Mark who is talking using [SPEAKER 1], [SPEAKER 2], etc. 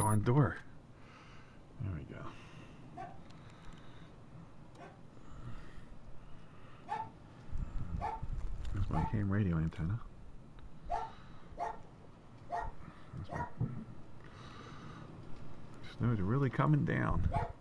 [SPEAKER 1] darn door. There we go. There's my ham radio antenna. Snow's really coming down.